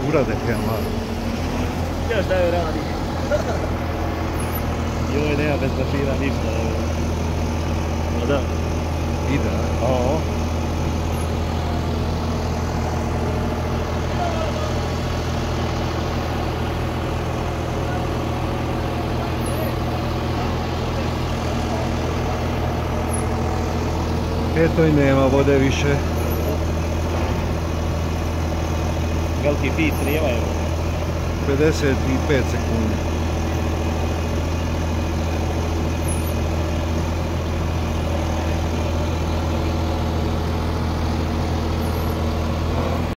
Urade kaj malo. Još da joj radi. Joj, nema bez mašina ništa. No da. Ide, a? Ovo. Eto i nema vode više. Veliki pit snijemaju. 55 sekundi.